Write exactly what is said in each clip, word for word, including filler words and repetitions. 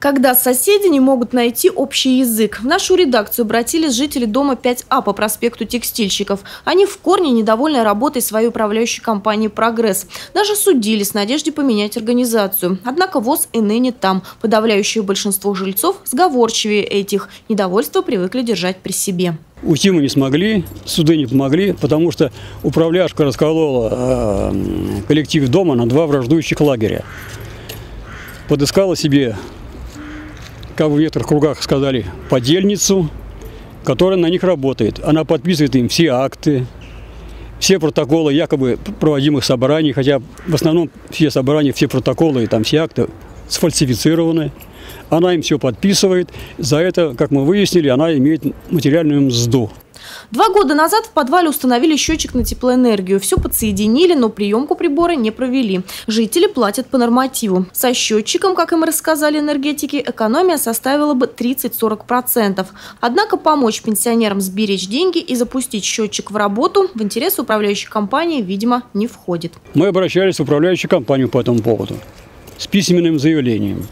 Когда соседи не могут найти общий язык. В нашу редакцию обратились жители дома пять А по проспекту Текстильщиков. Они в корне недовольны работой своей управляющей компании «Прогресс». Даже судились в надежде поменять организацию. Однако ВОС и ныне там. Подавляющее большинство жильцов сговорчивее этих. Недовольство привыкли держать при себе. Уйти мы не смогли, суды не помогли, потому что управляшка расколола э, коллектив дома на два враждующих лагеря. Подыскала себе, как в некоторых кругах сказали, подельницу, которая на них работает. Она подписывает им все акты, все протоколы якобы проводимых собраний, хотя в основном все собрания, все протоколы и там все акты сфальсифицированы. Она им все подписывает. За это, как мы выяснили, она имеет материальную мзду. Два года назад в подвале установили счетчик на теплоэнергию. Все подсоединили, но приемку прибора не провели. Жители платят по нормативу. Со счетчиком, как им рассказали энергетики, экономия составила бы тридцать-сорок процентов. Однако помочь пенсионерам сберечь деньги и запустить счетчик в работу в интересы управляющей компании, видимо, не входит. Мы обращались в управляющую компанию по этому поводу с письменным заявлением.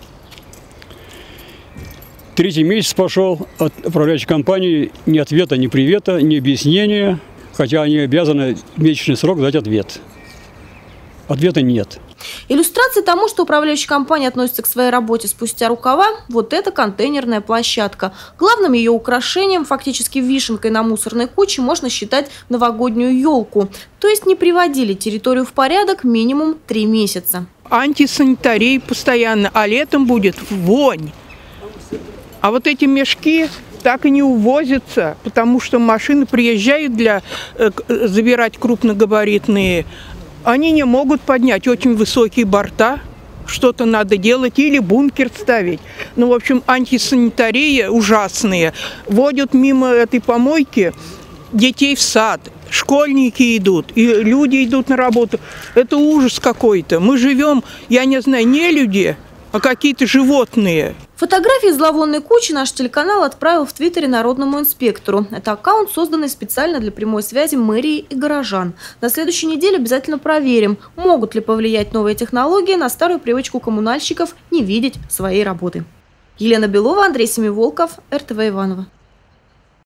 Третий месяц пошел от управляющей компании, ни ответа, ни привета, ни объяснения, хотя они обязаны в месячный срок дать ответ. Ответа нет. Иллюстрацией тому, что управляющая компания относится к своей работе спустя рукава, вот эта контейнерная площадка. Главным ее украшением, фактически вишенкой на мусорной куче, можно считать новогоднюю елку. То есть не приводили территорию в порядок минимум три месяца. Антисанитария постоянно, а летом будет вонь. А вот эти мешки так и не увозятся, потому что машины приезжают для э, забирать крупногабаритные. Они не могут поднять очень высокие борта, что-то надо делать или бункер ставить. Ну, в общем, антисанитария ужасная. Водят мимо этой помойки детей в сад. Школьники идут, и люди идут на работу. Это ужас какой-то. Мы живем, я не знаю, не люди, а какие-то животные. Фотографии зловонной кучи наш телеканал отправил в Твиттере народному инспектору. Это аккаунт, созданный специально для прямой связи мэрии и горожан. На следующей неделе обязательно проверим, могут ли повлиять новые технологии на старую привычку коммунальщиков не видеть своей работы. Елена Белова, Андрей Семиволков, эр тэ вэ Иваново.